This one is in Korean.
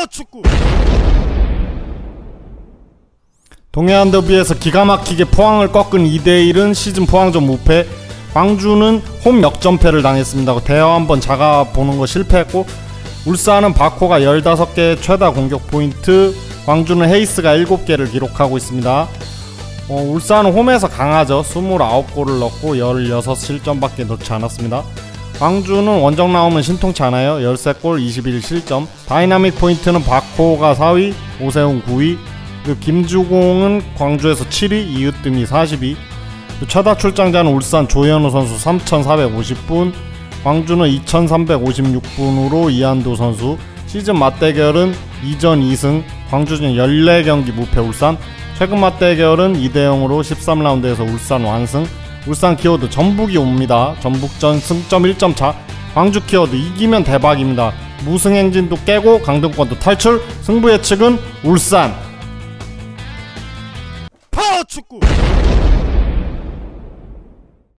축구. 동해안 더비에서 기가 막히게 포항을 꺾은 2대1은 시즌 포항전 무패. 광주는 홈 역전패를 당했습니다. 대여 한번 작아보는 거 실패했고, 울산은 바코가 15개 최다 공격 포인트, 광주는 헤이스가 7개를 기록하고 있습니다. 울산은 홈에서 강하죠. 29골을 넣고 16실점밖에 넣지 않았습니다. 광주는 원정 나오면 신통치 않아요. 13골 21실점. 다이나믹 포인트는 바코가 4위, 오세훈 9위, 그리고 김주공은 광주에서 7위, 이으뜸이 42. 최다 출장자는 울산 조현우 선수 3450분, 광주는 2356분으로 이한도 선수. 시즌 맞대결은 2전 2승, 광주는 14경기 무패 울산. 최근 맞대결은 2대0으로 13라운드에서 울산 완승. 울산 키워드 전북이 옵니다. 전북전 승점 1점차. 광주 키워드 이기면 대박입니다. 무승 행진도 깨고 강등권도 탈출. 승부 예측은 울산. 파워축구.